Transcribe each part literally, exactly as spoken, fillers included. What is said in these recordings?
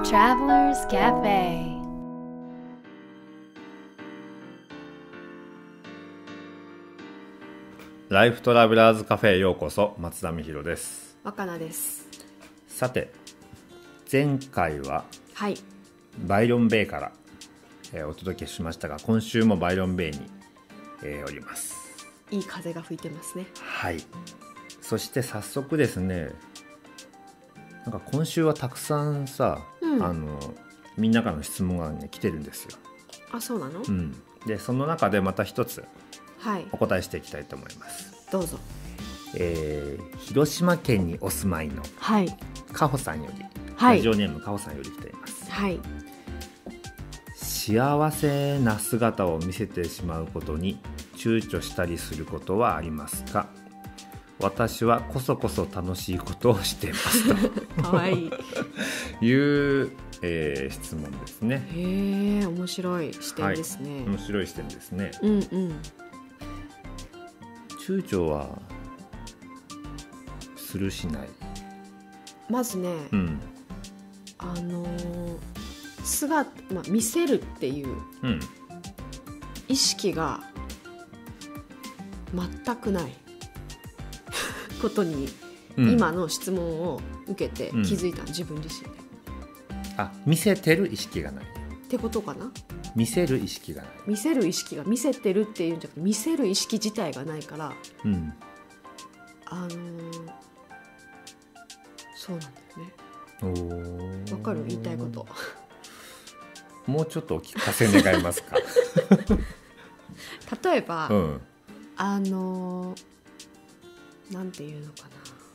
Travelers Cafe。 ライフトラベラーズカフェへようこそ。松田美弘です。 若菜です。 さて、前回ははい、 バイロンベイから、えーお届けしましたが、今週もバイロンベイに、えーおります。 いい風が吹いてますね。 はい。そして早速ですね、なんか今週はたくさんさ、 うんあのみんなからの質問が、ね、来てるんですよ。 あ、そうなの？ うん、でその中でまた一つはい、 お答えしていきたいと思います。 どうぞ。 えー広島県にお住まいのはい、 かほさんより、 はいラジオネームかほさんより来ています。 はい。 幸せな姿を見せてしまうことに躊躇したりすることはありますか？私はこそこそ楽しいことをしていますとかわいい。 いう、えー質問ですね。 へえ、面白い視点ですね。 面白い視点ですね。 うんうん。 躊躇はするしない。 まずね、 うん、 あのー姿、まあ、見せるっていううん、 意識が全くないことに、 うん、 今の質問を受けてうん気づいたの、自分自身で。 あ、見せてる意識がない。 ってことかな。 見せる意識がない。 見せる意識が、見せてるっていうんじゃなくて見せる意識自体がないから、 うん、 あのーそうなんだよね。 おー、 わかる？言いたいこと。 もうちょっとお聞かせ願えますか？ 例えば、 うん、 あのーなんていうのかな、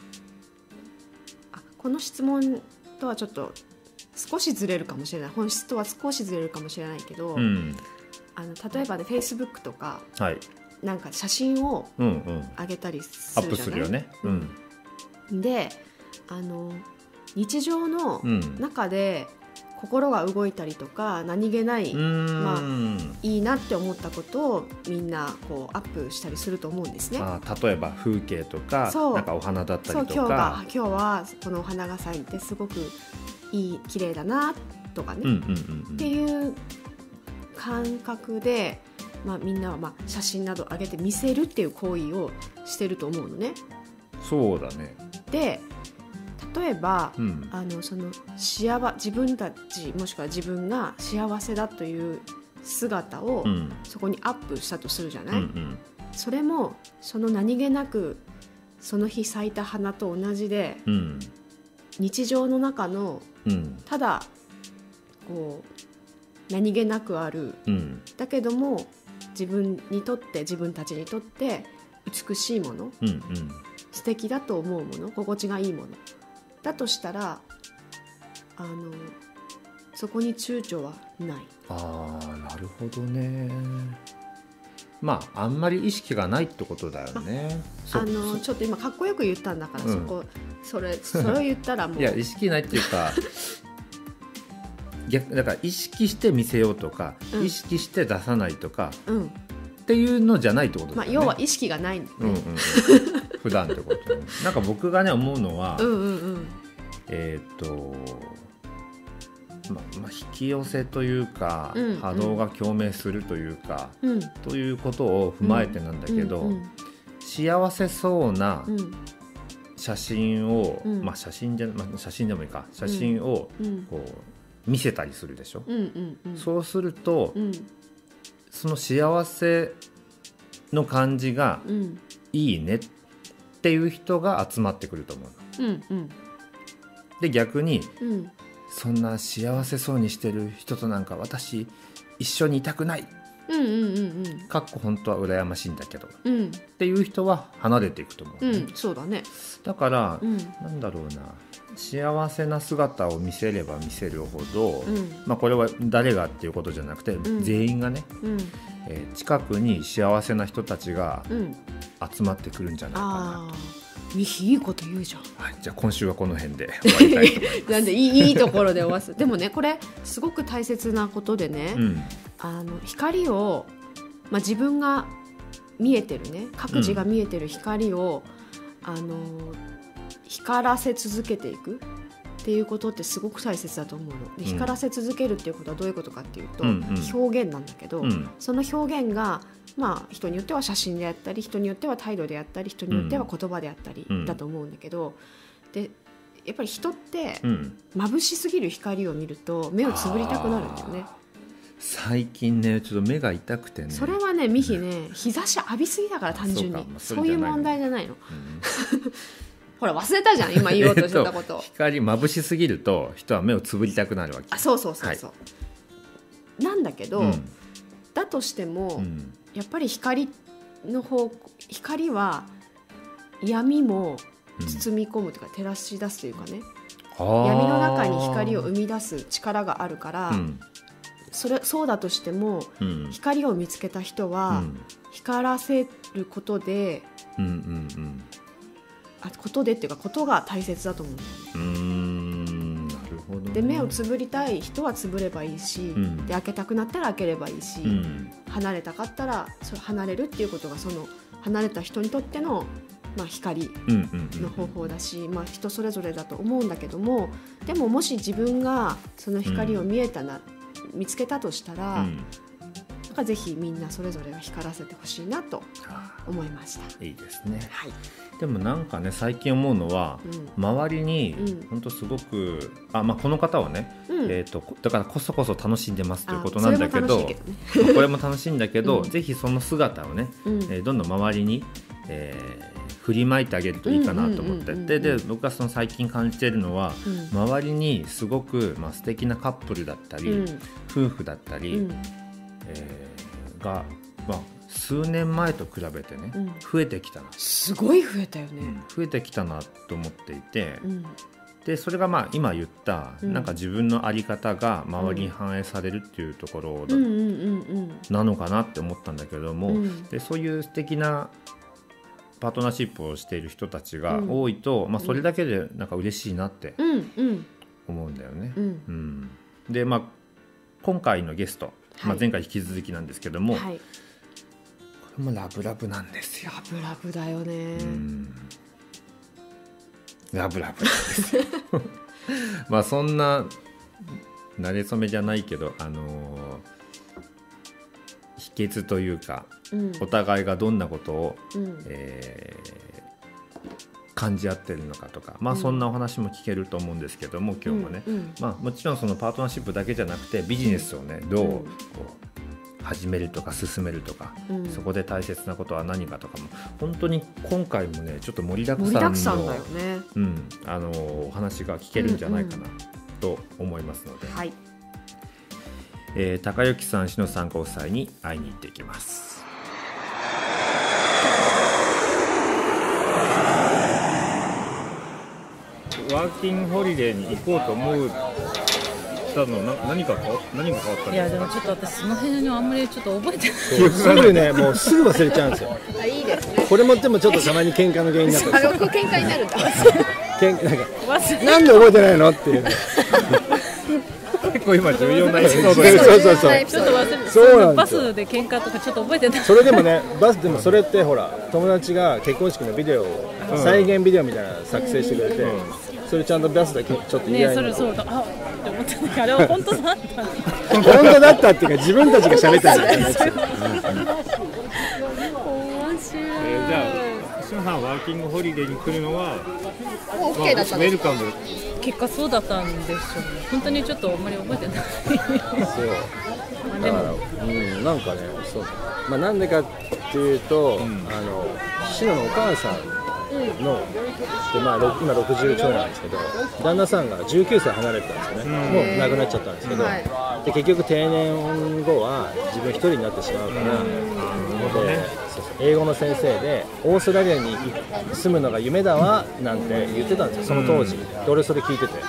あ、この質問とはちょっと少しずれるかもしれない、本質とは少しずれるかもしれないけど、 うん、 あの例えばね、Facebook とかはい、 なんか写真をうんうん、 上げたりすアップるじゃない？ するよね。うん、 で、あの日常のうん、 中で心が動いたりとか、何気ない、 うーん、 まあいいなって思ったことをみんなこうアップしたりすると思うんですね。 あ、例えば風景とか、 そうなんかお花だったそう、 りと今日がか、 今日はこのお花が咲いてすごくいい、綺麗だなとかね、 うんうんうんうん、 っていう感覚で、まあ、みんなはまあ写真など上げて見せるっていう行為をしてると思うのね。 そうだね。 で、例えば、 うん、 あのその幸自分たちもしくは自分が幸せだという姿をうんそこにアップしたとするじゃない、 うんうん、 それもその何気なくその日咲いた花と同じで、 うん、 日常の中のうん、 ただこう何気なくある、 うん、 だけども自分にとって自分たちにとって美しいもの、 うん、うん、 素敵だと思うもの、心地がいいものだとしたら、あのそこに躊躇はない。 ああ、なるほどね。まああんまり意識がないってことだよね。 あのちょっと今かっこよく言ったんだから、 うん、 そこそれそれを言ったらもういや、意識ないっていうか逆だから、意識して見せようとか、うん、意識して出さないとか、うん、っていうのじゃないってことだよね。 まあ、要は意識がないんだよね、 うんうんうん、普段ってこと、ね、なんか僕がね思うのは、 うんうんうん、 えっ、ー、とまま引き寄せというか、うんうん、波動が共鳴するというか、うん、ということを踏まえてなんだけど、うんうんうん、幸せそうな写真を、うん、まあ写真じゃ、まあ、写真でもいいか、写真をこう見せたりするでしょ、うんうんうん、そうすると、うん、その幸せの感じがいいねっていう人が集まってくると思うの、うんうん、で逆に、うん、そんな幸せそうにしてる人となんか私一緒にいたくない、うんうんうんうん、かっこ本当は羨ましいんだけど、うん、っていう人は離れていくと思う、ね、 うん、そうだね。 だから、うん、なんだろうな、幸せな姿を見せれば見せるほど、うん、まあ、これは誰がっていうことじゃなくて、うん、全員がね、うん、えー、近くに幸せな人たちが集まってくるんじゃないかなと、 うん、いいこと言うじゃん、 はい、じゃあ今週はこの辺で終わりたいと思いますなんでいい、いいところで終わすでもね、これすごく大切なことでね、うん、あの光を、まあ、自分が見えてるね、各自が見えてる光を、うん、あの光らせ続けていく、 っていうことってすごく大切だと思うので、光らせ続けるっていうことはどういうことかっていうと、 うんうん、 表現なんだけど、 うん、その表現が、まあ、人によっては写真であったり、人によっては態度であったり、人によっては言葉であったりだと思うんだけど、うん、でやっぱり人って眩しすぎる光を見ると目をつぶりたくなるんだよね。 最近ねちょっと目が痛くてね。 それはねミヒね日差し浴びすぎだから単純に そ, そういう問題じゃないの、うん、ほら忘れたじゃん今言おうとしてたことを、 えっと、光眩しすぎると人は目をつぶりたくなるわけ。 あそうそうそうそう、はい、なんだけど、うん、だとしても、うん、やっぱり光の方光は闇も包み込むというか、照らし出すというかね、闇の中に光を生み出す力があるから、うん、それそうだとしても、うん、光を見つけた人は、うん、光らせることで、うんうんうん、あことでっていうかことが大切だと思うんだよね。 うーんなるほどね。 で目をつぶりたい人はつぶればいいし、うん、で開けたくなったら開ければいいし、うん、離れたかったらそれ離れるっていうことがその離れた人にとってのまあ、光の方法だし、まあ、人それぞれだと思うんだけども、でももし自分がその光を見えたな、うん、見つけたとしたら、うん、なんかぜひみんなそれぞれが光らせてほしいなと思いました。 いいですね、 はい、 でもなんかね最近思うのは、うん、周りに本当すごく、あ、まあ、この方はね、うんえー、とだからこそこそ楽しんでますということなんだけど、けどね、これも楽しいんだけど、うん、ぜひその姿をね、うんえー、どんどん周りに、えー振りまいてあげるといいかなと思ってて、で僕がその最近感じているのは、うん、周りにすごく、まあ、素敵なカップルだったり、うん、夫婦だったり、うんえー、が、まあ、数年前と比べてね、うん、増えてきたな。 すごい増えたよね、うん、 増えてきたなと思っていて、うん、でそれがまあ今言った、うん、なんか自分の在り方が周りに反映されるっていうところだ、うん、なのかなって思ったんだけども、うん、でそういう素敵なパートナーシップをしている人たちが多いと、うんまあ、それだけでなんか嬉しいなって思うんだよね、うんうん、で、まあ、今回のゲスト、はいまあ、前回引き続きなんですけども、はい、これもラブラブなんですよ。 ラブラブだよね、うん、 ラブラブなんですよまあそんな馴れ初めじゃないけど、あのー秘訣というか、うん、お互いがどんなことを、うんえー、感じ合ってるのかとか、まあ、そんなお話も聞けると思うんですけども、うん、今日もね、うんまあ、もちろんそのパートナーシップだけじゃなくてビジネスをねどうこう始めるとか進めるとか、うん、そこで大切なことは何かとかも本当に今回もねちょっと盛りだくさんの、盛りだくさんだよね、うん、あのお話が聞けるんじゃないかなと思いますので、うんうんはいえー、高幸さん、篠さんご夫妻に会いに行ってきます。ワーキングホリデーに行こうと思うたのな何か何が変わったの？ いやでもちょっと私その辺のあんまりちょっと覚えてない。 すぐねもうすぐ忘れちゃうんですよ。 あいいですね。 これもでもちょっとたまに喧嘩の原因になったんですよ。 あの喧嘩になるんだ。 喧嘩なんかなんで覚えてないのっていう。 結構今重要なエピソードです。そうそうそう。 ちょっと忘れて。そうなんですよ。バスで喧嘩とかちょっと覚えてない。 それでもね、バスでもそれってほら友達が結婚式のビデオを、うん、再現ビデオみたいなの作成してくれて、うん、それちゃんとバスでちょっと言い合いになって。ね、それそうだ。あって思ったんだけど、あれは本当だった。 本当だったっていうか自分たちが喋ったんだよね。面白い。 えー、じゃあ篠さんワーキングホリデーに来るのはもう OK だったんですか？ ウェルカム。 結果そうだったんでしょうね。本当にちょっとあんまり覚えてない。そう。 だから、うん、なんかね、そう。まあなんでかっていうと、うん、あの篠のお母さんの、でまあ今ろくじゅうちょいなんですけど、旦那さんがじゅうきゅうさい離れてたんですよね。もう亡くなっちゃったんですけど、で結局定年後は自分一人になってしまうから、うん、でそうそう英語の先生でオーストラリアに住むのが夢だわなんて言ってたんですよ、その当時。で俺それ聞いてて、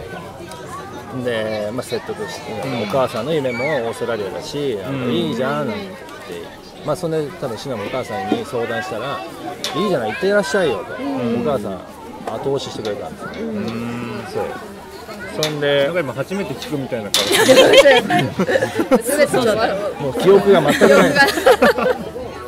で、まあ、説得して、うん、お母さんの夢もオーストラリアだし、あのいいじゃんなんて、まあ、そんで多分シナもお母さんに相談したらいいじゃない行ってらっしゃいよと、うん、お母さん後押ししてくれたんですよね、うん、そうそんでなんか今初めて聞くみたいな顔もう記憶が全くない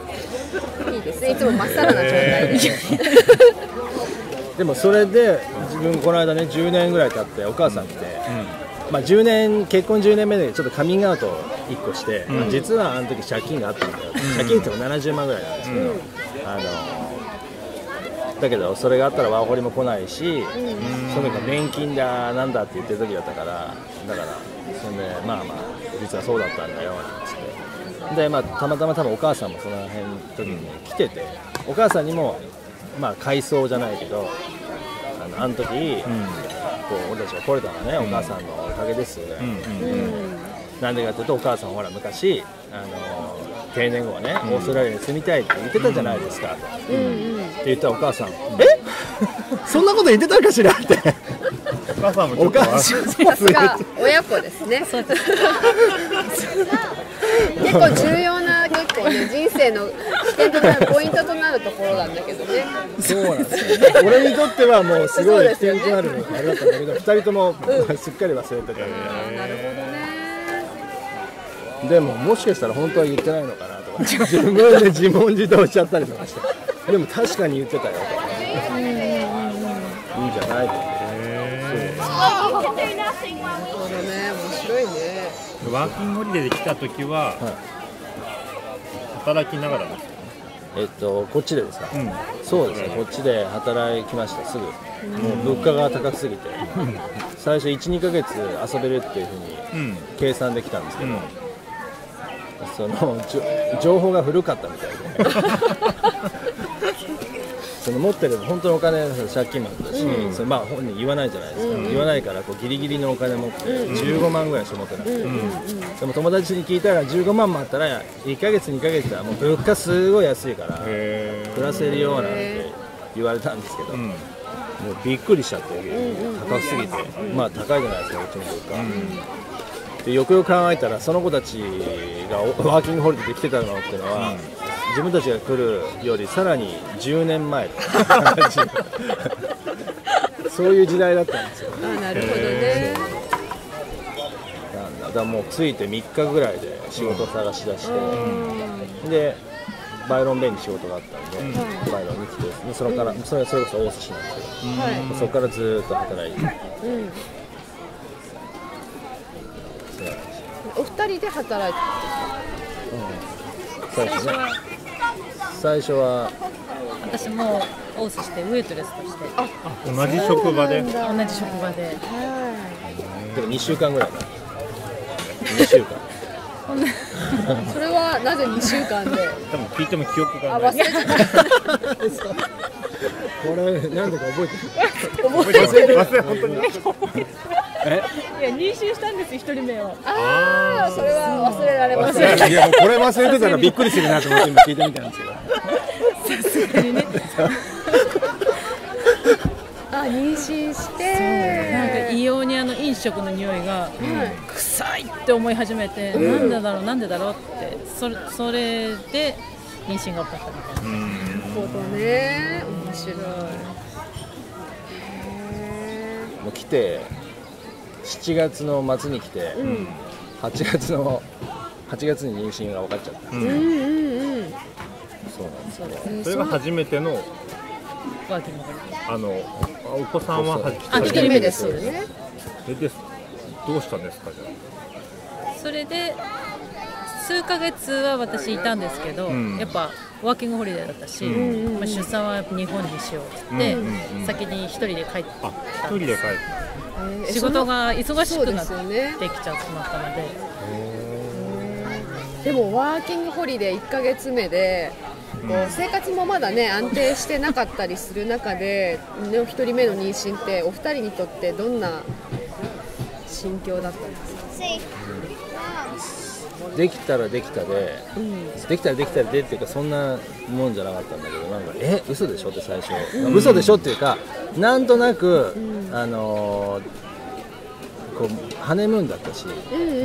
いいですね、いつもまっさらな状態で、 でもそれで自分この間ねじゅうねんぐらい経ってお母さん来て、うん、まあ、じゅうねん結婚じゅうねんめでちょっとカミングアウトをいっこして、うん、まあ、実はあの時借金があったんだよ、うん、借金ってもななじゅうまんぐらいなんですけど、うん、あのだけどそれがあったらワーホリも来ないし、うん、その時年金だなんだって言ってる時だったから、だからそんでまあまあ実はそうだったんだよなんつってで、まあ、たまたま多分お母さんもその辺の時に来てて、お母さんにもまあ回想じゃないけど、あのあの時、うん、こう俺たちが来れたのはね、うん、お母さんのおかげですよね、うんうん、なんでかっていうとお母さんほら昔あの定年後はね、うん、オーストラリアに住みたいって言ってたじゃないですか、うんうん、って言ったらお母さん、うん、えそんなこと言ってたかしらってお母さんもちょっとさすが親子ですね結構重要な結構ね人生の起点となるポイントとなるところなんだけどね。 そうなんですよね。俺にとってはもうすごい起点となるあれだったんだけど、ふたりとも、うん、すっかり忘れてたから、ね、 なるほどね。 でももしかしたら本当は言ってないのかなとか自分で自問自答しちゃったりとかして、でも確かに言ってたよとか、ね、いいんじゃないとか。 なるほどね、面白いね。 ワーキングホリデーで来た時は、はい、働きながらですか？ えっとこっちでですか？うん、そうですね、こっちで働きました。すぐもう物価が高すぎて、うん、最初 いちにかげつ遊べるっていうふうに計算できたんですけど、うん、その情報が古かったみたいでその持ってる本当のお金借金もあったし、うん、それまあ本人言わないじゃないですか、うん、言わないからこうギリギリのお金持ってじゅうごまんぐらいしか持ってなくて、うん、でも友達に聞いたらじゅうごまんもあったらいっかげつにかげつはもう物価すごい安いから暮らせるよなんて言われたんですけど、うん、もうびっくりしちゃって高すぎて、まあ高いじゃないですかうちの物価、うん、でよくよく考えたらその子たちがワーキングホリデーで来てたのっていうのは、うん、自分たちが来るよりさらにじゅうねんまえそういう時代だったんですよ。 あ、なるほどね。 だからもう着いてみっかぐらいで仕事を探し出して、うん、でバイロンベイに仕事があったんで、うん、バイロンに来てでそれから、うん、それそれこそ大寿司なんですけど、うん、そこからずっと働いて、うん、 お二人で働いてたんですか？うん、最初ね。最初は私もオースしてウェイトレスとして、 あ、同じ職場で同じ職場で、 でもにしゅうかんぐらいだにしゅうかんそれはなぜにしゅうかんで多分聞いても記憶がない。 あ、忘れてたこれなんでか覚えてる覚えてる忘れ本当にえいや妊娠したんです一人目を。 ああ、それは忘れられません。 いやもうこれ忘れてたらびっくりするなと思って今聞いてみたんですけどさすがにねあ、妊娠してなんか異様にあの飲食の匂いが、うん、臭いって思い始めて、うん、なんでだろうなんでだろうってそれ、それで妊娠が起こったみたいな。 なるほどね、面白い。 もう来てしちがつの末に来て、うん、はちがつのはちがつに妊娠が分かっちゃった、うんうんうん、そうなんですよ。 それが初めてのワーキングホリデー。 あのお子さんはひとりめですよね。 えでどうしたんですか？じゃあそれで数ヶ月は私いたんですけど、うん、やっぱワーキングホリデーだったし、うんまあ、出産は日本にしようって言って、うんうん、先に一人で帰ってたんです。 一人で帰って仕事が忙しくなってきちゃってしまったので。 でもワーキングホリデーいっかげつめでこう生活もまだね安定してなかったりする中でのひとりめの妊娠ってお二人にとってどんな心境だったんですか？ できたらできたで、うん、できたらできたでっていうかそんなもんじゃなかったんだけど、なんかえ嘘でしょって最初、うん、嘘でしょっていうかなんとなく、うん、あのー、こうハネムーンだったし、うんうんうん、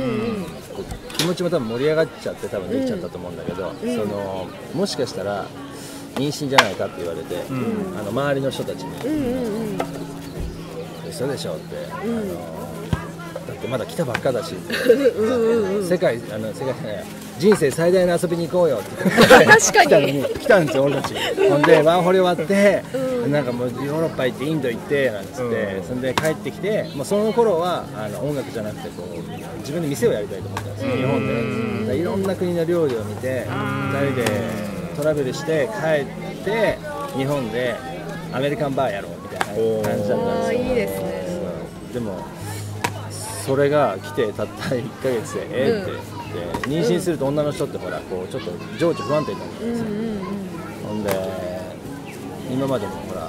こう気持ちも多分盛り上がっちゃって多分できちゃったと思うんだけど、うん、そのもしかしたら妊娠じゃないかって言われて、うん、あの周りの人たちに、うんうんうん、嘘でしょって、うん、あのだってってまだ来たばっかだし世界あの世界じゃない人生最大の遊びに行こうよって確かに来たのに来たんですよ俺たちほんでワーホリ終わって、うん、なんかもうヨーロッパ行ってインド行ってなんつって、うん、そんで帰ってきてもうその頃はあの音楽じゃなくてこう自分で店をやりたいと思ったんですよ、うん、日本で、ね、いろんな国の料理を見てふたりでトラベルして帰って日本でアメリカンバーやろうみたいな感じだったんですよ。 いいですね。 でもそれが来てたったいっかげつでえー、って、うん、で妊娠すると女の人ってほらこうちょっと情緒不安定になるじゃないですか、うんうんうん、ほんで今までもほら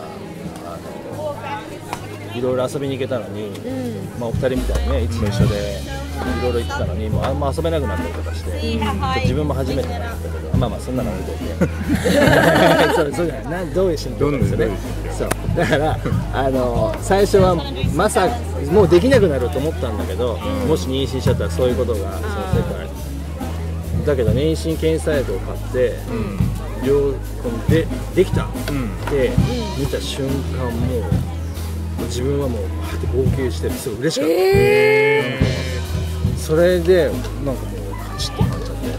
あのいろいろ遊びに行けたのに、うんまあ、お二人みたいにねいつも一緒でいろいろ行ってたのにもうあんま遊べなくなったりとかして、うん、自分も初めてなんですけどまあまあそんなの見ててそうそうじゃないなどういう心境なんですよね。そうだからあの最初はまさもうできなくなると思ったんだけど、うん、もし妊娠しちゃったらそういうことがその世界だけど妊娠検査薬を買って、うん、両でできた、うん、って見た瞬間もう自分はもうパって号泣してすごい嬉しかった、えー、それでなんかもうパチッとなっちゃって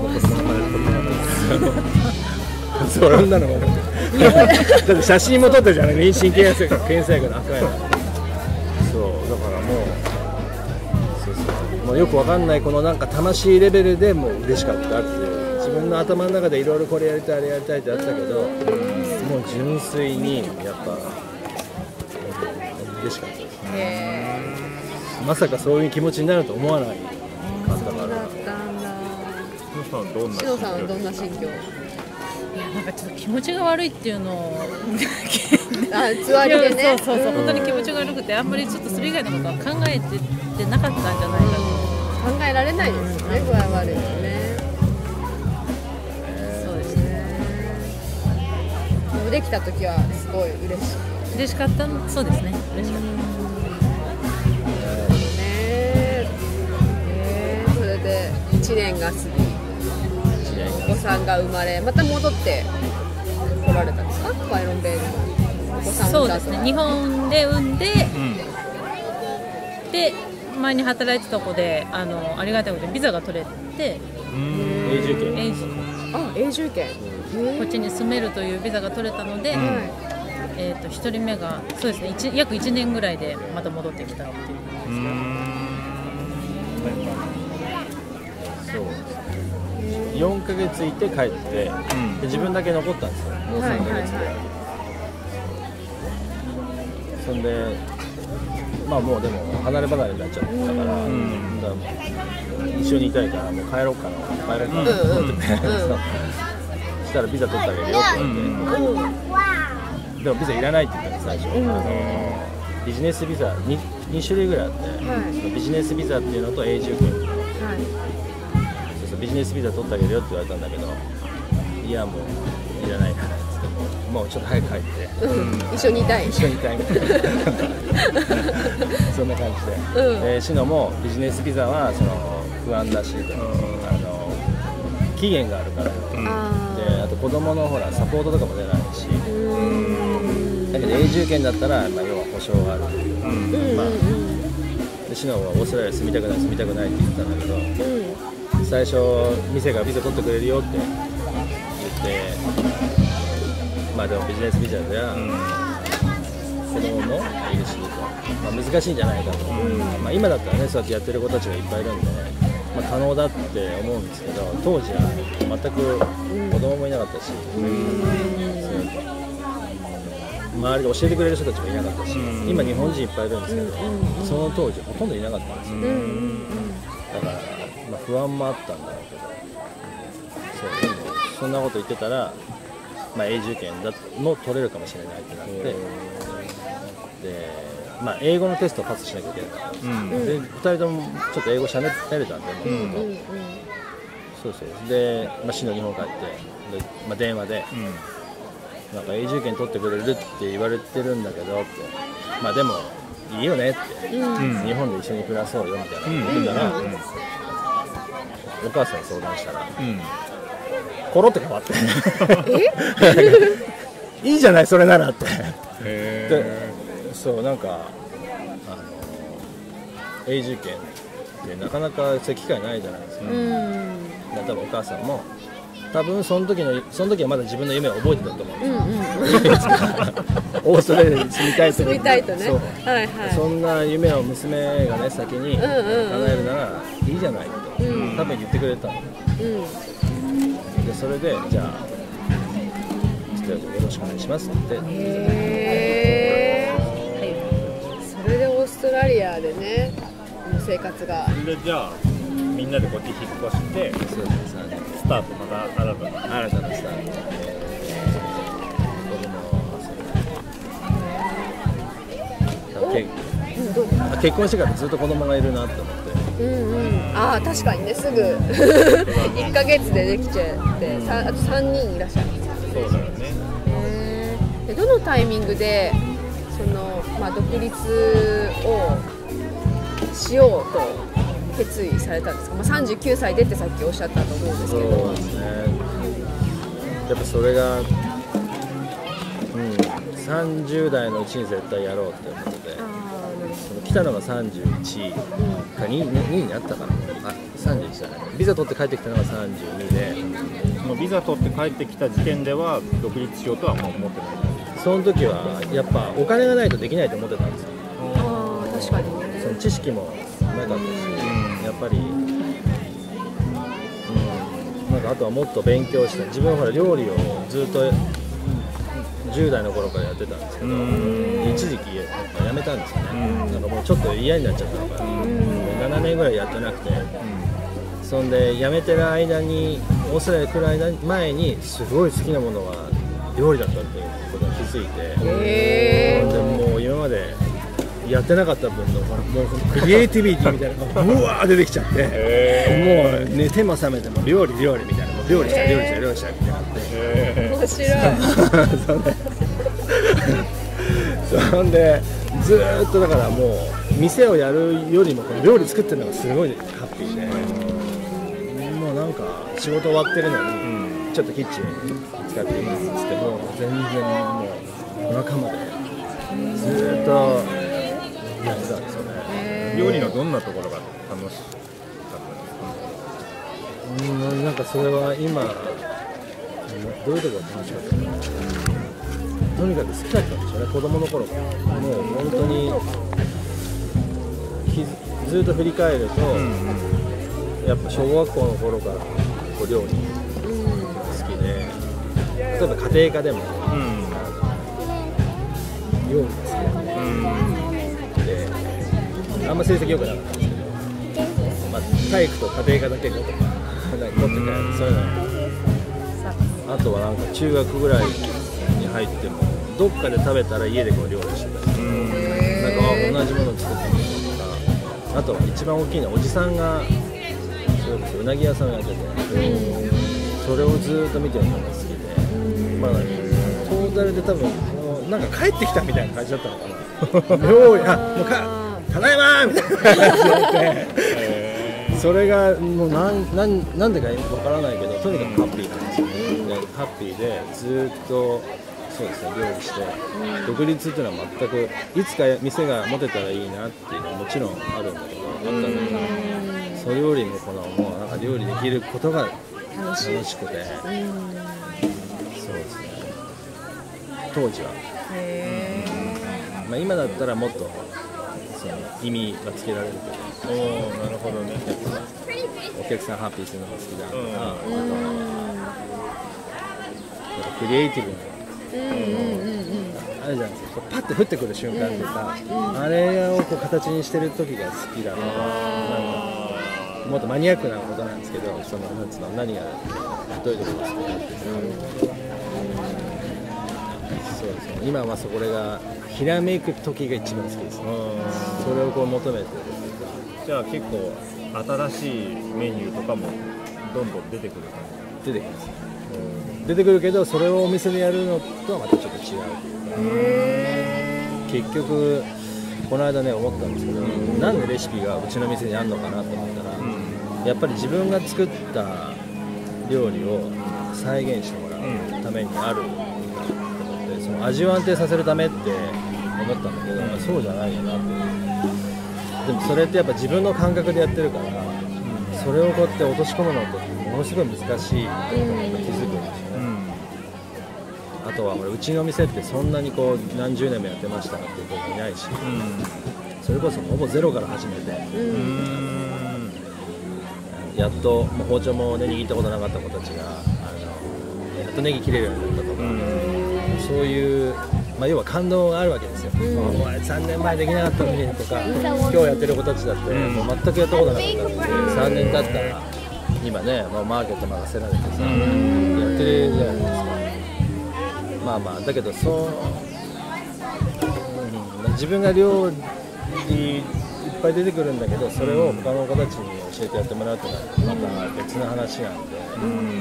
そんなのもだって写真も撮ったじゃない妊娠検査薬の赤いのそうだからもうそうそうもうよくわかんないこのなんか魂レベルでもう嬉しかったっていう自分の頭の中でいろいろこれやりたいあれやりたいってあったけどもう純粋にやっぱ嬉しかったですね。まさかそういう気持ちになると思わないかったから。 しのさんはどんな心境？ いやなんかちょっと気持ちが悪いっていうのをあつわりでねそうそうそう、うん、本当に気持ちが悪くてあんまりちょっとそれ以外のことは考えててなかったんじゃないかと考えられないですよね具合悪いですね、 えー、そうですねでもできた時はすごい嬉しい嬉しかったそうですね嬉しかったねえー、それでいちねんが過ぎお子さんが生まれまた戻って来られたんですかバイロンベールのお子さんそうですね日本で産んで、うん、で前に働いてた子で あのありがたいことにビザが取れて永住権永住あ永住権こっちに住めるというビザが取れたので、うんえー、とひとりめがそうですね約いちねんぐらいでまた戻ってきたっていう感じですけどそうよんかげついて帰って、うん、で自分だけ残ったんですよもうさんかげつで、はいはいはい、そんでまあもうでも離れ離れになっちゃったから、うん、だからもう一緒にいたいからもう帰ろうかな帰ろうかなと思ってて、うんうん、そしたらビザ取ってあげるよって言われて、うん、でもビザいらないって言ったんです最初、うん、あのビジネスビザ 2, に種類ぐらいあって、はい、そのビジネスビザっていうのと永住権、はいビジネスビザ取ってあげるよって言われたんだけどいやもういらないからっつってもうちょっと早く帰って、 うん、一緒にいたい一緒にいたいみたいなそんな感じで、うんえー、シノもビジネスビザはその不安だし、うん、あの期限があるから、うん、であと子供のほらサポートとかも出ないし、うん、だけど永住権だったら、まあ、要は保証があるっていう、うんまあ、でシノはオーストラリア住みたくない住みたくないって言ってたんだけど、うん最初店がビザ取ってくれるよって言ってまあでもビジネスビザでは、うん、子供もいるし、まあ、難しいんじゃないかと、うんまあ、今だったらねそうやってやってる子たちがいっぱいいるんで、まあ、可能だって思うんですけど当時は全く子供もいなかったし、うん、周りで教えてくれる人たちもいなかったし、うん、今日本人いっぱいいるんですけど、うん、その当時ほとんどいなかったんですよ、うん、だからまあ、不安もあったんだろうけどそうでもそんなこと言ってたら、まあ、永住権だも取れるかもしれないってなってで、まあ、英語のテストをパスしなきゃいけないから、うん、でふたりともちょっと英語しゃべれたんで、うん、そうそうで、まあ、市の日本帰ってで、まあ、電話で、うん、なんか永住権取ってくれるって言われてるんだけどってまあでもいいよねって、うん、日本で一緒に暮らそうよみたいなこと言ってたら、うんうんうんお母さんに相談したら、うん、コロって変わっていいじゃないそれならってへでそうなんかあの永住権ってなかなかそういう機会ないじゃないですか、うん、多分お母さんも多分その時のその時はまだ自分の夢を覚えてたと思うんですよ、うんうん、オーストラリアに住みたいと住みたいとね、そう、 はいはい、そんな夢を娘がね先に叶えるならいいじゃないと、うん、多分言ってくれたの、うん、でそれでじゃあちょっとよろしくお願いしますって言って、 へー、それでオーストラリアでね生活がでじゃあみんなでこっち引っ越してそうですねスタートまた新たな新たなスタート、子供結, 結婚してからずっと子供がいるなって思って、 うんうん、ああ確かにねすぐいっかげつでできちゃって、うん、あとさんにんいらっしゃるんですよね。 そうだよね。 へー、でどのタイミングでその、まあ、独立をしようと決意されたんですか。まあ、さんじゅうきゅうさいでってさっきおっしゃったと思うんですけど。 そうですね、やっぱそれが、うん、さんじゅう代のうちに絶対やろうってことで、その来たのがさんじゅういちか 2, 2になったかな、あさんじゅういちだね、ビザ取って帰ってきたのがさんじゅうにで、 もうビザ取って帰ってきた時点では独立しようとはもう思ってない。 その時はやっぱお金がないとできないと思ってたんですよ。 ああ確かにね。 その知識もなかったし、うん、やっぱり、うん、なんかあとはもっと勉強して、自分はほら料理をずっとじゅう代の頃からやってたんですけど、一時期やっぱやめたんですよね、なんかもうちょっと嫌になっちゃったのかな、ななねんぐらいやってなくて、そんでやめてる間にオーストラリア来る間前にすごい好きなものは料理だったっていうことに気づいて、 へー、 でもう今までやってなかった分のもうクリエイティビティみたいなのがうわー出てきちゃって、もう寝ても覚めても料理料理みたいな、もう料理したい料理したい料理したいみたいになって、 面白いそんでずーっとだからもう店をやるよりもこの料理作ってるのがすごいハッピーで、もうなんか仕事終わってるのに、うん、ちょっとキッチン使っていますって言っても全然もう夜中までずーっとやってたんですよね。 料理のどんなところが楽しかったですか？ うん、なんかそれは今どういうところが楽しかったかな、とにかく好きだったんでしょうね、子供の頃から。もう本当にずっと振り返ると、うん、やっぱ小学校の頃からこう料理が好きで、例えば家庭科でも、うん、料理が好きで、うん、であんま成績良くなかったんですけど、まあ、体育と家庭科だけとか取ってからそういうの、あとはなんか中学ぐらいに入ってもどっかで食べたら家でこう料理してたりとか、なんか同じものを作ってみるとか、あとは一番大きいのはおじさんがそれこそうなぎ屋さんをやってて、それをずっと見てるのが好きで、まあ、トータルで多分もうなんか帰ってきたみたいな感じだったのかな料理、あもうかただいまーみたいな感じになってそれがもうなんなんなんでかわからないけど、とにかくハッピーなんですよね。ハッピーでずっとそうですね、料理して、独立っていうのは全くいつか店が持てたらいいなっていうのはもちろんあるんだけど、あったんだけど、それよりもこのもうなんか料理できることが楽しくて、そうですね、当時は。へー、まあ、今だったらもっとその意味がつけられるけど、おー、なるほどね、やっぱお客さんハッピーするのが好きだとか、あとはクリエイティブなうんうんうんうん、あれじゃないですか、パッて降ってくる瞬間でさ、うんうん、あれをこう形にしてる時が好きだな、なんかもっとマニアックなことなんですけど、そのなんつうの、何がどういうところが好きかって、うん、そうですね、今はそこがひらめく時が一番好きですね。それをこう求めてる。 じゃあ結構新しいメニューとかもどんどん出てくる感じ？出てきます。出てくるけど、それをお店でやるのとはまたちょっと違うというか、結局この間ね思ったんですけど、なんでレシピがうちの店にあるのかなと思ったら、うん、やっぱり自分が作った料理を再現してもらうためにあると思って、その味を安定させるためって思ったんだけど、うん、そうじゃないよなって、 でもそれってやっぱ自分の感覚でやってるから、うん、それをこうやって落とし込むのってものすごい難しいことに気づくんですよね、うん、あとは俺うちの店ってそんなにこう何十年もやってましたっていう人もいないし、うん、それこそほぼゼロから始めて、うん、やっともう包丁もね握ったことなかった子たちがあのやっとネギ切れるようになったとか、うん、そういう、まあ、要は感動があるわけですよ、うん、お前さんねんまえできなかったのにとか、うん、今日やってる子たちだって、うん、もう全くやったことなかったのにさんねん経ったら今ね、まあ、マーケット任せられてさ、うん、やってるじゃないですか。まあまあだけどそう、うん、自分が料理いっぱい出てくるんだけどそれを他の子たちに教えてやってもらうとかまた別の話なんで、うん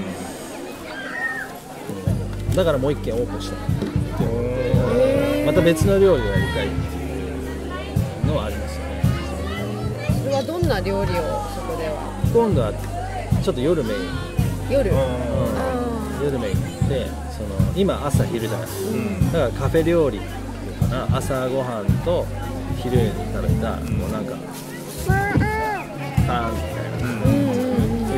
うん、だからもう一軒オープンしたまた別の料理をやりたいっていうのはありますよね。 それはどんな料理をそこでは今度はちょっと夜メイン夜、うん、 夜メインでその今朝昼じゃないですか、うん、だからカフェ料理っていうかな朝ごはんと昼に食べた、うん、もうなんかパンみたいな、うん、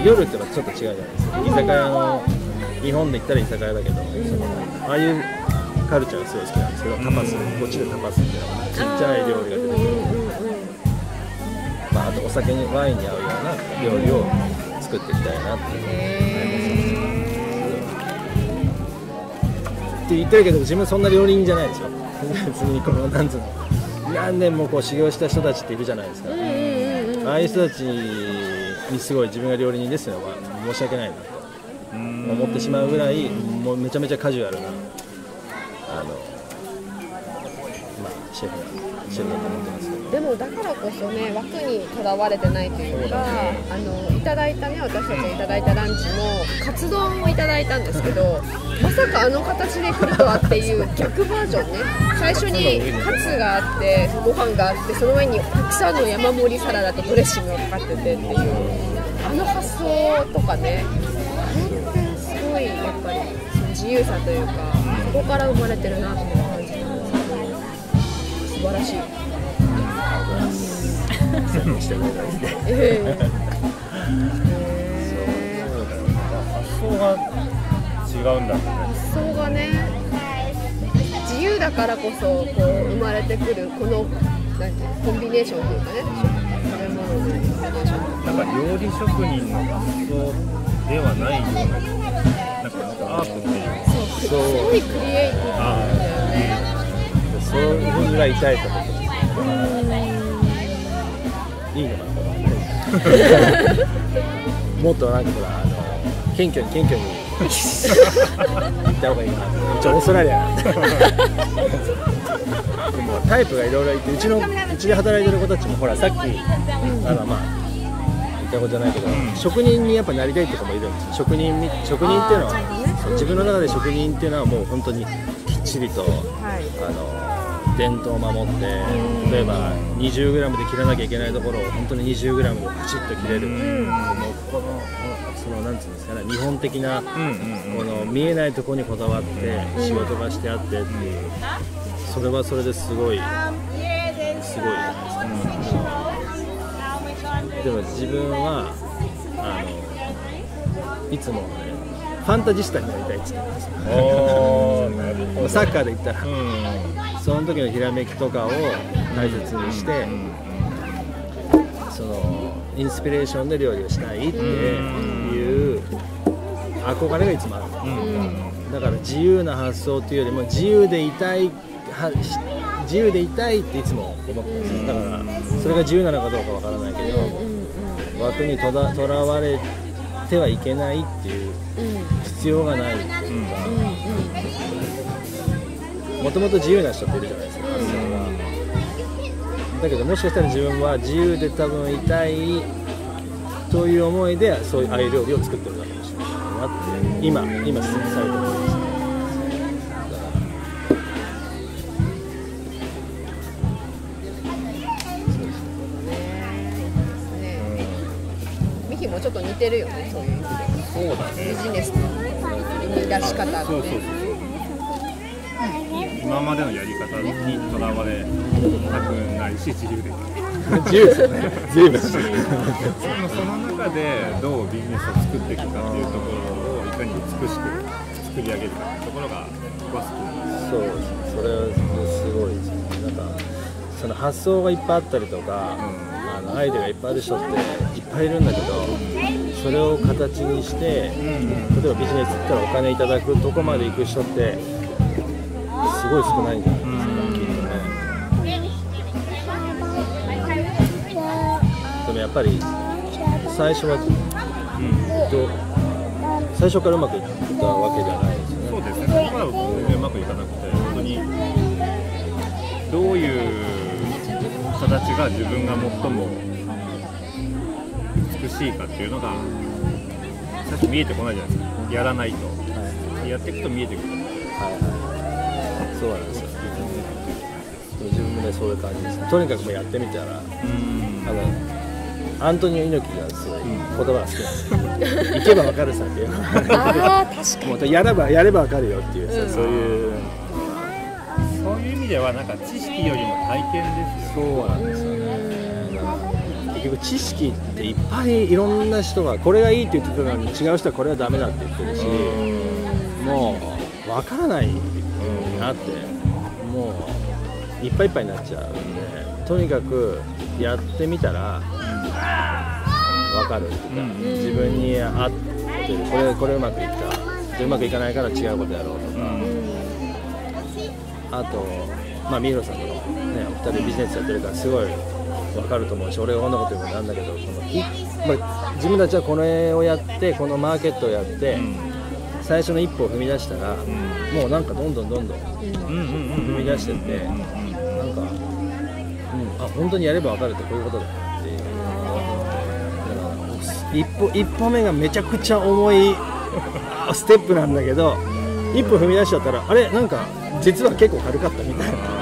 夜ってのはちょっと違うじゃないですか。居酒屋の日本で言ったら居酒屋だけど、うん、そのああいうカルチャーがすごい好きなんですけど、タパス、こっちでタパスっていうのがちっちゃい料理が出てくる、まあ、あとお酒にワインに合うような料理を作っていきたいなっていうって言ってるけど自分そんな料理人じゃないですよ別にこのなんつうの何年もこう修行した人たちっているじゃないですか、ああいう人たちにすごい自分が料理人ですよ、まあ、申し訳ないなと思ってしまうぐらいもうめちゃめちゃカジュアルなあの、まあ、シェフシェフだと思ってますけど、 でもだからこそね枠にとらわれてないというか、ね、あのいただいたね私たちがいただいたランチもカツ丼をいただいたんですけどまさかあの形で来るとはっていう逆バージョンね。最初にカツがあってご飯があってその上にたくさんの山盛りサラダとドレッシングがかかっててっていうあの発想とかね、あれってすごいやっぱりその自由さというかそこから生まれてるなという感じなんですけど素晴らしい。 宣伝してくれたりして、えー、 発想が違うんだね。 発想がね自由だからこそこう生まれてくるこのなんてコンビネーションというかね、食べ物のコンビネーションなんか料理職人の発想ではないようななんかアートっていうそうすごいクリエイティブなんだよね。 そういう風が痛いと思っていいのかなもっとなんかほらあの謙虚に謙虚に行った方がいいかな。一応オーストラリアなんででもタイプがいろいろいてうちのうちで働いてる子たちもほらさっき、うん、あのまあ言ったことじゃないけど、うん、職人にやっぱなりたいって子もいるんですよ。職人職人っていうのは自分の中で職人っていうのはもう本当にきっちりと、はい、あの伝統を守って例えば にじゅうグラム で切らなきゃいけないところを本当に にじゅうグラム でパチッと切れる、うん、もうこのそのなんていうんですかね日本的な、うんうんうん、この見えないところにこだわって仕事がしてあってっていう、それはそれですごいすごいじゃないですか、うん、でも自分はあのいつもねファンタジスタになりたいって言ってますサッカーで言ったら、うん、その時のひらめきとかを大切にして、うん、そのインスピレーションで料理をしたいっていう憧れがいつもある、うん、だから自由な発想っていうよりも自由でいたい自由でいたいっていつも思ってます。だからそれが自由なのかどうかわからないけど枠にとらわれてはいけないっていう必要がないっていうか、もともと自由な人っているじゃないですか、発想が。だけどもしかしたら自分は自由で多分いたいという思いでそういうああいう料理を作ってるのかもしれないなって今今進めされてるんですね。 ミキもちょっと似てるよね、そういう意味で。 そうだね。 ビジネスの生み出し方がね。そうそうそう。今までのやり方にとらわれたくないし自由で。 自由ですよね。随分。その中でどうビジネスを作っていくかっていうところをいかに美しく作り上げるかっていうところが僕は好きなんです。 そうですね。それはすごいですね。なんかその発想がいっぱいあったりとか、うん、あのアイデアがいっぱいある人っていっぱいいるんだけど、それを形にして、うん、例えばビジネスったらお金いただくとこまで行く人ってすごい少ないんじゃないですか、うん、きっとね。でもやっぱり最初は、うん、最初からうまくいったわけじゃないですよね。 そうですね。そこから全然うまくいかなくて、本当にどういう形が自分が最も美しいかっていうのが最初見えてこないじゃないですか。やらないと、はい、やっていくと見えてくる。はいはい、そうなんですよ。自分もねそういう感じです。とにかくもうやってみたら、うんあのアントニオ猪木がすごい言葉が好きなんですよ。行けばわかるさっていうの。 ああ確かに。 もうやればやればわかるよっていう、うん、そういうそういう意味ではなんか知識よりも体験ですよ。 そうなんですよね。結局知識っていっぱいいろんな人がこれがいいって言ってたのに違う人はこれはダメだって言ってるし、もうわからないなって、もういっぱいいっぱいになっちゃうんで、とにかくやってみたらわかるっていうか、うん、自分に合ってる、これこれうまくいったでうまくいかないから違うことやろうとか、うん、あと、まあ、ミーロさんとかもねお二人ビジネスやってるからすごいわかると思うし、俺がこんなこと言うのもなんだけど、このい、まあ、自分たちはこれをやってこのマーケットをやって、うん、最初の一歩を踏み出したら、うん、もうなんかどんどんどんどん踏み出してって、なんか、うん、あ本当にやればわかるってこういうことだよっていう。一歩一歩目がめちゃくちゃ重いステップなんだけど、一歩踏み出しちゃったらあれなんか実は結構軽かったみたいな、なんか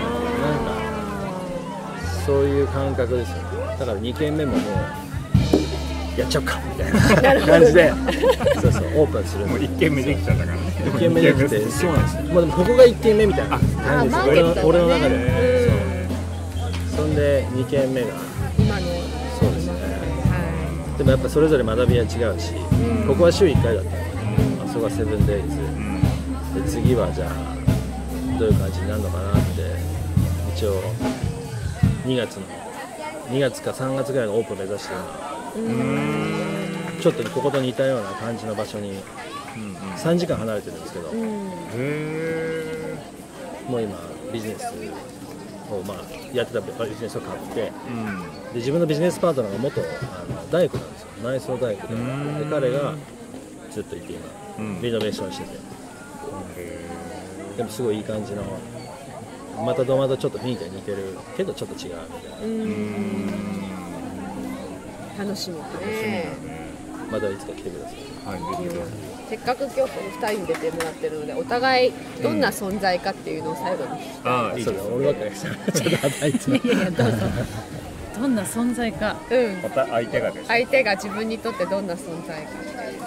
そういう感覚ですよね。だからにけんめももうやっちゃうかみたいな感じでそうそうオープンする。 もういっけんめできちゃったからね。 いっけんめできてそうなんですよ。もうでもここがいっけんめみたいな感じです。俺の俺の中で。そうそんでにけんめが今のそうですね。でもやっぱそれぞれ学びは違うし、うん、ここは週いっかいだったので、うん、あそこはセブンデイズ、うん、で次はじゃあどういう感じになるのかなって、一応にがつのにがつかさんがつぐらいのオープン目指してるの、うん、ちょっとここと似たような感じの場所にさんじかん離れてるんですけど、うん、へもう今ビジネスを、まあ、やってたビジネスを買って、うん、で自分のビジネスパートナーが元あの大工なんですよ。内装大工で、で彼がずっといて今、うん、リノベーションしてて、うん、でもすごいいい感じの、またとまたちょっと雰囲気が似てるけどちょっと違うみたいな。うーん楽しみだね。 またいつか来てください。はい、 ぜひ。せっかく今日このふたりに出てもらってるので、お互いどんな存在かっていうのを最後に、うん、 ああいいですね。俺ばっかりちょっとあいついやいやどうぞどんな存在か、 うん、 また相手がです。 相手が自分にとってどんな存在か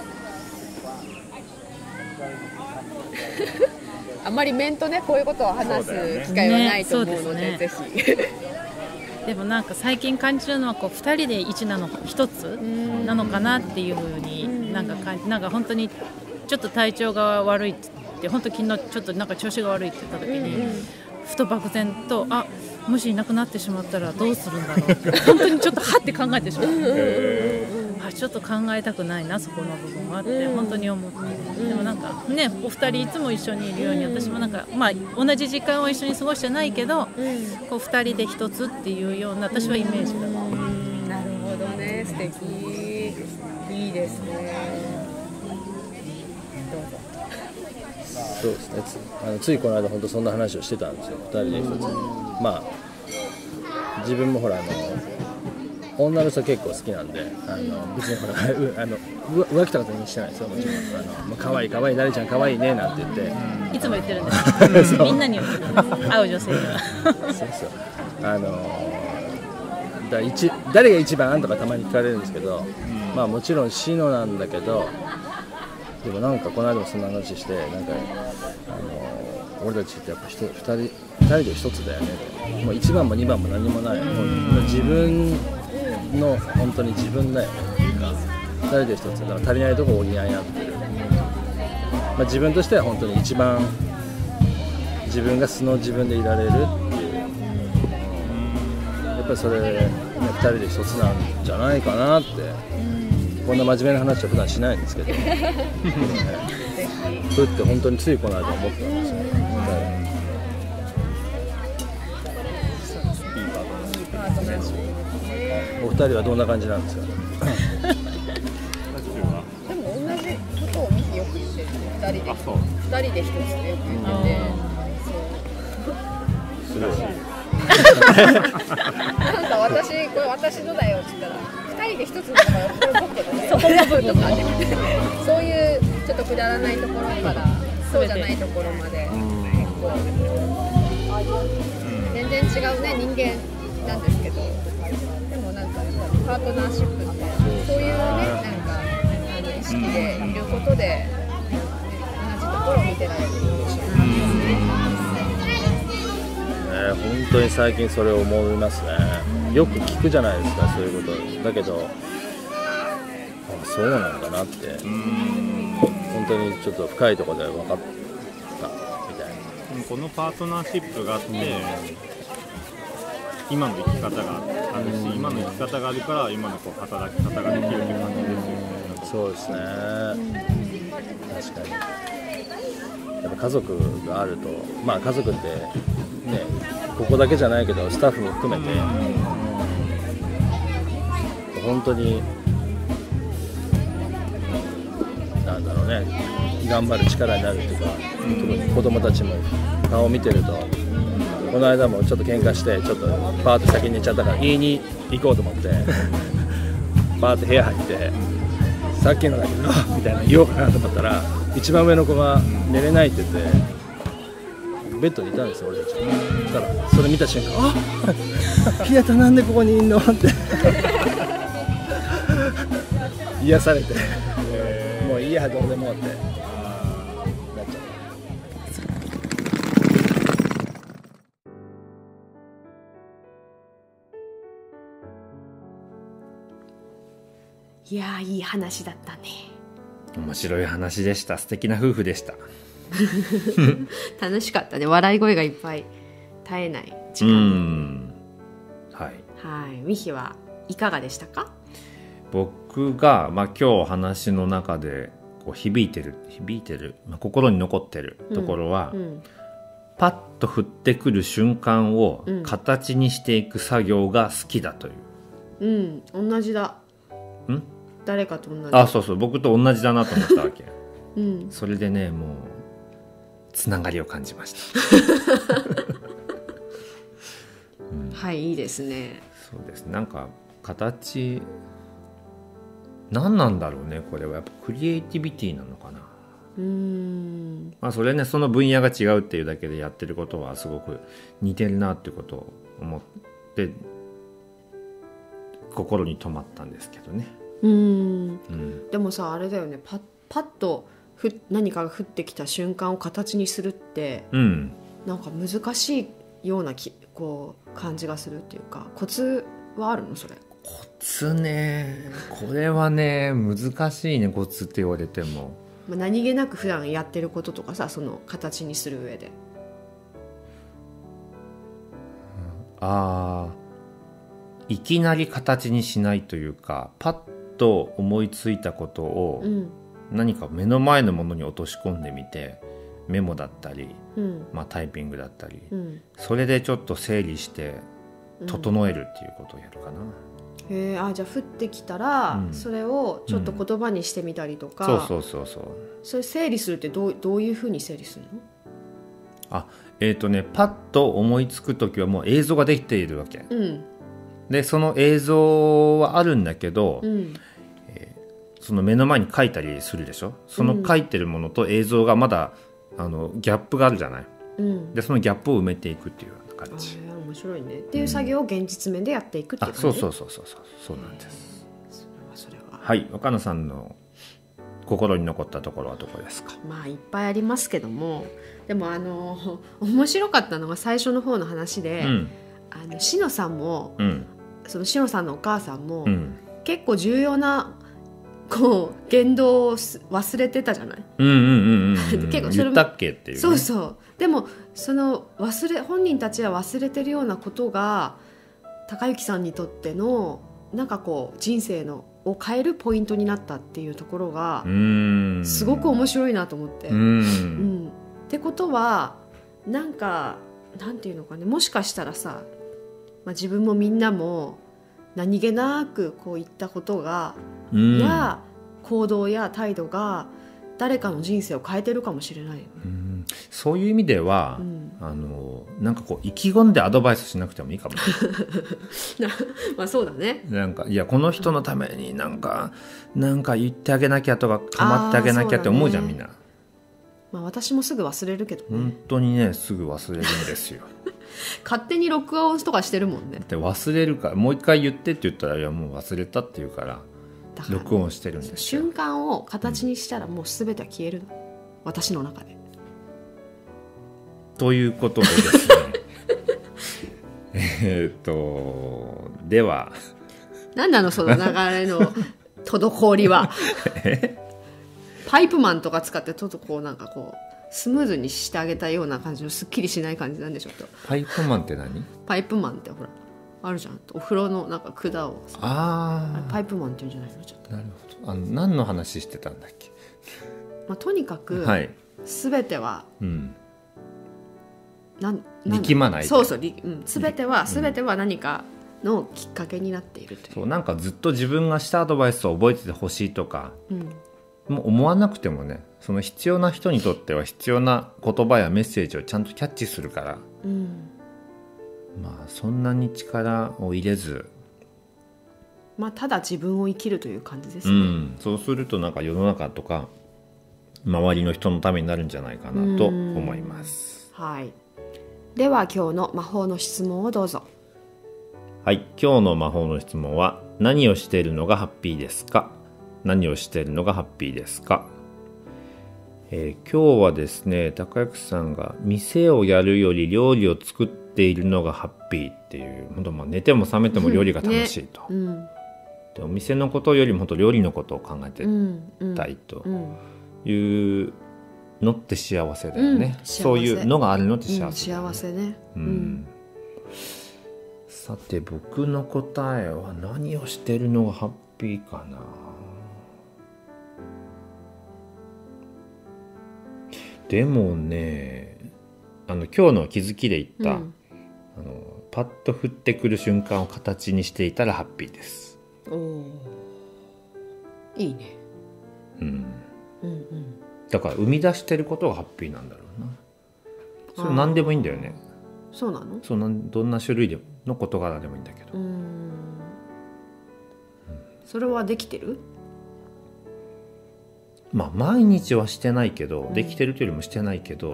あまり面とねこういうことを話す機会はないと思うので、ね、ぜひでもなんか最近感じるのはこうふたりでいちなのかひとつなのかなっていう風になんかかなんか本当にちょっと体調が悪いって言って本当昨日ちょっとなんか調子が悪いって言った時に、うんうん、ふと漠然とあもしいなくなってしまったらどうするんだろうって本当にちょっとはって考えてしまってあちょっと考えたくないなそこの部分はって本当に思って、でもなんかねお二人いつも一緒にいるように私もなんかまあ同じ時間を一緒に過ごしてないけどこう二人で一つっていうような私はイメージだな。 なるほどね、素敵いいですね。どうぞ。 そうですね。つ, あのついこの間本当そんな話をしてたんですよ。ふたりで一つ。まあ自分もほらあの女の人結構好きなんで、あの別にほらあの浮気とか全然してないですよ。もちろんあのまあ可愛い可愛いなりちゃん可愛いねなんて言って、 うん、いつも言ってるんですみんなに言ってるんです会う女性にはそうそうあのだ一誰が一番とかたまに聞かれるんですけど、うん、まあもちろんシノなんだけど、でもなんかこの間もそんな話してなんかあの俺たちってやっぱ一人二人人で一つだよね、もういちばんもにばんも何もない、もう自分の本当に自分だよねっていうか、ふたりで一つだから足りないところを補い合ってる、まあ、自分としては本当に一番自分が素の自分でいられるっていう、やっぱりそれ、ね、ふたりで一つなんじゃないかなって、こんな真面目な話は普段しないんですけどふって本当についこの間思ったんですよ、お二人はどんな感じなんですか？ でも同じことをミキよく言ってる、ふたりでふたりで一つってよく言ってて、 すごいなんか私これ私のだよって言ったらふたりで一つのだからこれ僕のだよそこの部分とかそういうちょっとくだらないところからそうじゃないところまで結構全然違うね人間なんですけど、でもなんかパートナーシップってそういうねなんかあの意識でいることで同じところを見てられるんでしょうね。本当に最近それを思いますね。よく聞くじゃないですか、そういうことだけど、あ、そうなんだなって、本当にちょっと深いところで分かったみたいな。 このパートナーシップがあって、今の生き方があるし、今の生き方があるから今のこう働き方ができるという感じですよね。 そうですね、確かに。やっぱ家族があると、まあ家族ってね、ここだけじゃないけどスタッフも含めて、うん、本当になんだろうね、頑張る力になるというか、うん、特に子供たちも顔を見てると、この間もちょっと喧嘩してちょっとパーッと先に寝ちゃったから言いに行こうと思ってパーッと部屋入ってさっきのだけどみたいな言おうかなと思ったら、一番上の子が寝れないって言ってベッドにいたんですよ、俺たち。だからそれ見た瞬間、あピアタなんでここにいんのって癒されてもういいやどうでもってなっちゃった。 いやー、いい話だったね。 面白い話でした。素敵な夫婦でした楽しかったね。笑い声がいっぱい絶えない時間。うん、 はい、 はい。ミヒはいかがでしたか？ 僕が、まあ、今日話の中でこう響いてる響いてる、まあ、心に残ってるところは、うんうん、パッと降ってくる瞬間を形にしていく作業が好きだという。 うん、同じだ。 ん？ 誰かと同じ。 あ、そうそう、僕と同じだなと思ったわけ、 うん、 それでね、もうつながりを感じました、 うん、はい、いいですね。 そうです。なんか形何なんだろうね、これはやっぱクリエイティビティなのかな。 うーん、 まあそれね、その分野が違うっていうだけでやってることはすごく似てるなっていうことを思って心に留まったんですけどね。 うーん、うん、でもさ、あれだよね、パッ、パッとふ何かが降ってきた瞬間を形にするって、うん、なんか難しいようなきこう感じがするっていうか、コツはあるの？それコツね、これはね難しいね、コツって言われても、 まあ、何気なく普段やってることとかさ、その形にする上で、うん、 ああ、いきなり形にしないというか、パッと思いついたことを何か目の前のものに落とし込んでみて、メモだったり、うんまあ、タイピングだったり、うん、それでちょっと整理して整えるっていうことをやるかな、 うん、へー、あ、じゃあ降ってきたら、うん、それをちょっと言葉にしてみたりとか、 うん、そうそうそうそう。 それ整理するってどう、どういうふうに整理するの？ あ、えーとね、パッと思いつくときはもう映像ができているわけ、うん、でその映像はあるんだけど、うんえー、その目の前に書いたりするでしょ。その書いてるものと映像がまだ、うん、あのギャップがあるじゃない、うん、でそのギャップを埋めていくっていうような感じ。 あ、面白いね。っていう作業を現実面でやっていくっていう感じ、 うん、あ、そうそうそうそうそう、そうなんです。それはそれははい、若菜さんの心に残ったところはどこですか？ まあいっぱいありますけども、でもあの面白かったのが最初の方の話で、うん、あのしのさんも、うん、そのしのさんのお母さんも、うん、結構重要なこう言動を忘れてたじゃない。 うんうんうんうん、結構それも言ったっけっていう、ね、 そうそう。でもその忘れ本人たちは忘れてるようなことが高之さんにとってのなんかこう人生のを変えるポイントになったっていうところがすごく面白いなと思って。うん、うん、ってことはなんかなんていうのかね、もしかしたらさ、まあ、自分もみんなも何気なくこう言ったことが、うん、や行動や態度が誰かの人生を変えてるかもしれないよね。 うん、そういう意味では、うん、あのなんかこう意気込んでアドバイスしなくてもいいかもね。 まあそうだね。 なんかいやこの人のためになんかなんか言ってあげなきゃとか構ってあげなきゃって思うじゃん、みんな。 まあ、私もすぐ忘れるけどね。 本当にねすぐ忘れるんですよ。 勝手に録音とかしてるもんね。 で忘れるからもう一回言ってって言ったらいやもう忘れたって言うから録音してるんですよ。 瞬間を形にしたらもう全ては消えるの、うん、私の中で。 ということでですねえっとでは何なのその流れの滞りは。パイプマンとか使ってちょっとこうなんかこうスムーズにしてあげたような感じのすっきりしない感じなんでしょうと。 パイプマンって何？ パイプマンってほらあるじゃん、お風呂のなんか管をさ、ああパイプマンって言うんじゃないの？ちょっとなるほど。あの何の話してたんだっけ？ まあ、とにかく、はい、全ては、うん、なん力まないで、 そうそう、うん、全ては全ては何かのきっかけになっているという。 そうなんかずっと自分がしたアドバイスを覚えててほしいとか、うん、もう思わなくてもね、その必要な人にとっては必要な言葉やメッセージをちゃんとキャッチするから、うん、まあそんなに力を入れず、 まあ、ただ自分を生きるという感じですね、 うん、そうするとなんか世の中とか周りの人のためになるんじゃないかなと思います。 はい、では今日の魔法の質問をどうぞ。 はい、今日の魔法の質問は何をしているのがハッピーですか？何をしているのがハッピーですか？えー、今日はですね、高之さんが店をやるより料理を作っているのがハッピーっていう、本当まあ寝ても覚めても料理が楽しいと、ね、うん、でお店のことよりも本当料理のことを考えてたいというのって幸せだよね、うん、そういうのがあるのって幸せだよね、 うん、幸せね、 うんうん、さて僕の答えは何をしているのがハッピーかな。でもね、あの今日の気づきで言った、うん、あのパッと降ってくる瞬間を形にしていたらハッピーです。おー、 いいね、 うんうんうん、だから生み出してることがハッピーなんだろうな。それ何でもいいんだよね。 そうなの？ そんどんな種類での事柄でもいいんだけど、うーん、うん、 それはできてる？ まあ毎日はしてないけど、うん、できてるというよりもしてないけど、うん、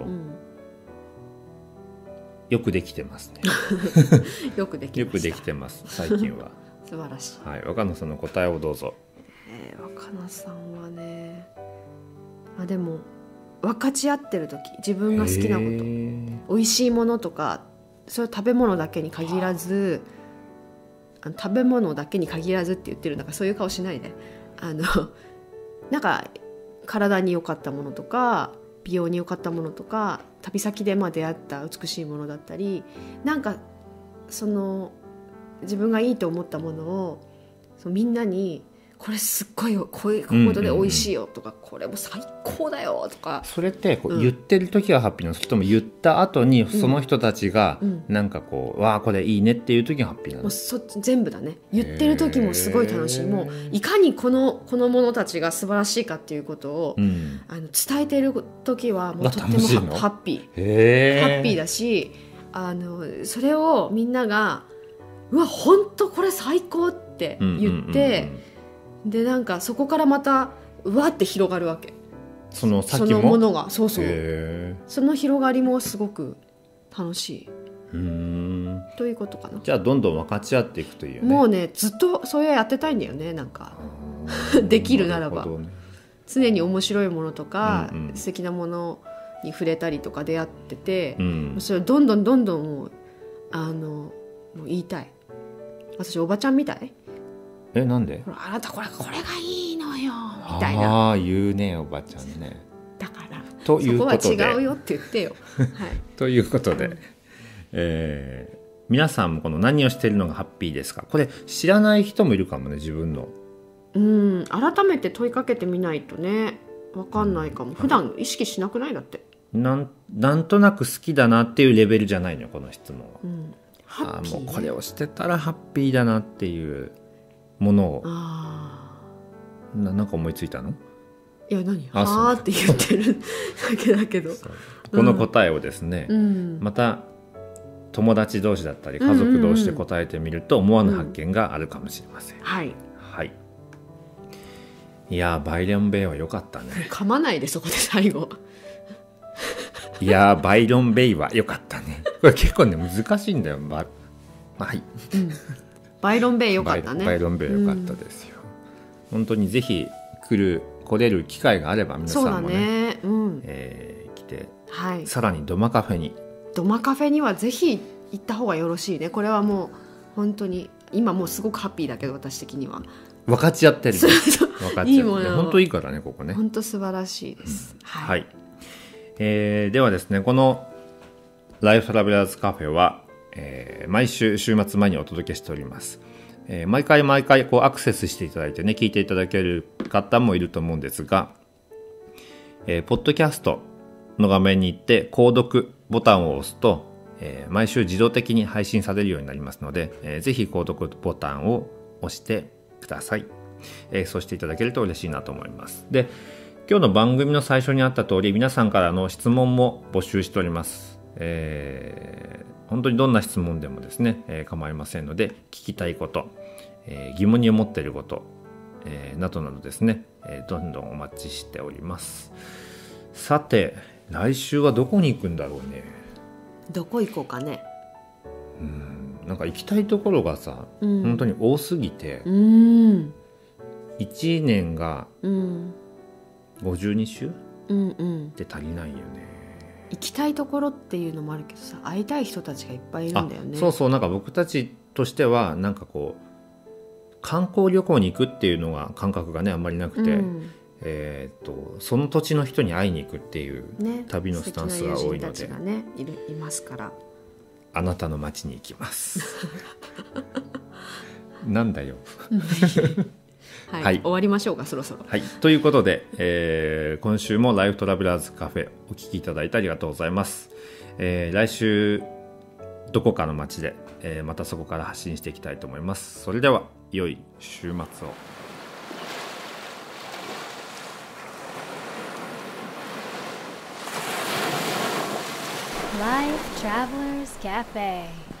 よくできてますね。 よくできました。 よくできてます最近は。 素晴らしい。 はい、若菜さんの答えをどうぞ。 えー、若菜さんはね、あでも分かち合ってる時、自分が好きなこと、美味しいものとか、それ食べ物だけに限らず、あの食べ物だけに限らずって言ってる、なんかそういう顔しないで、あのなんか体に良かったものとか美容に良かったものとか旅先でまあ出会った美しいものだったり、なんかその自分がいいと思ったものをそのみんなにこれすっごいこういうことで美味しいよとか、うんうんうん、これも最高だよとか。 それってこう言ってる時はハッピーなの、うん、それとも言った後にその人たちがなんかこう、うん、わあこれいいねっていう時がハッピーなの？ もうそ全部だね。言ってる時もすごい楽しい。もういかにこのこの者たちが素晴らしいかっていうことを、うん、あの伝えている時はもうとってもハッピーへーハッピーだし、あのそれをみんながうわ本当これ最高って言って、うんうんうんうん、でなんかそこからまたうわって広がるわけ。 その先もそのものがそうそう、その広がりもすごく楽しい。うーんということかな。 じゃあどんどん分かち合っていくという、ね、 もうねずっとそういうやってたいんだよね。なんかできるならば、 ね、 常に面白いものとか、うんうん、素敵なものに触れたりとか出会ってて、うん、それをどんどんどんどんもうあのもう言いたい。私おばちゃんみたい。 え、なんで？ あなたこれこれがいいのよみたいな。 ああ言うねおばちゃんね。 だからということでそこは違うよって言ってよ、はい、 ということで、うん、えー、皆さんもこの何をしているのがハッピーですか、これ知らない人もいるかもね、自分の。 うん、改めて問いかけてみないとね分かんないかも、うん、普段意識しなくない？だってなん、 なんとなく好きだなっていうレベルじゃないのよこの質問は、 うん、ハッピー、ね、 あもうこれをしてたらハッピーだなっていうものをあな、なんか思いついたの？ いや何はーって言ってるだけだけどこの答えをですね、うん、また友達同士だったり家族同士で答えてみると思わぬ発見があるかもしれません、うん、 はい、 はい、いやバイロンベイは良かったね。 噛まないでそこで最後いやバイロンベイは良かったね。これ結構ね難しいんだよ、まあ、はい、 うん、バイロンベイ良かったね。 バイロンベイ良かったですよ、うん、本当にぜひ来る来れる機会があれば皆さんも ね, ね、うんえー、来て、 はい、 さらにドマカフェにドマカフェにはぜひ行った方がよろしいね。これはもう本当に今もうすごくハッピーだけど私的には分かっちゃってる、ね、 そうそう分かっちゃっていいもの本当いいからねここね。 本当素晴らしいです、うん、はい、 はい、えー、ではですねこのライフトラベラーズカフェは、えー、毎週週末前にお届けしております。えー、毎回毎回こうアクセスしていただいてね聞いていただける方もいると思うんですが、えー、ポッドキャストの画面に行って購読ボタンを押すと、えー、毎週自動的に配信されるようになりますので、えー、ぜひ購読ボタンを押してください、えー、そうしていただけると嬉しいなと思います。で今日の番組の最初にあった通り皆さんからの質問も募集しております。えー本当にどんな質問でもですね、えー、構いませんので聞きたいこと、えー、疑問に思っていること、えー、などなどですね、えー、どんどんお待ちしております。さて来週はどこに行くんだろうね。 どこ行こうかね。 うんなんか行きたいところがさ、うん、本当に多すぎて、 うん、 いちねんがごじゅうに週、 うんうん、 で足りないよね。 行きたいところっていうのもあるけどさ会いたい人たちがいっぱいいるんだよね。 そうそうなんか僕たちとしてはなんかこう観光旅行に行くっていうのが感覚がねあんまりなくて、うん、えー、とその土地の人に会いに行くっていう旅のスタンスが多いので、ね、素敵な友人たちがね いる、いますからあなたの町に行きますなんだよはいはい、終わりましょうかそろそろ、 はい、ということで、えー、今週もライフトラベラーズカフェお聞きいただいてありがとうございます、えー、来週どこかの街で、えー、またそこから発信していきたいと思います。それでは良い週末を。 Life Travelers Cafe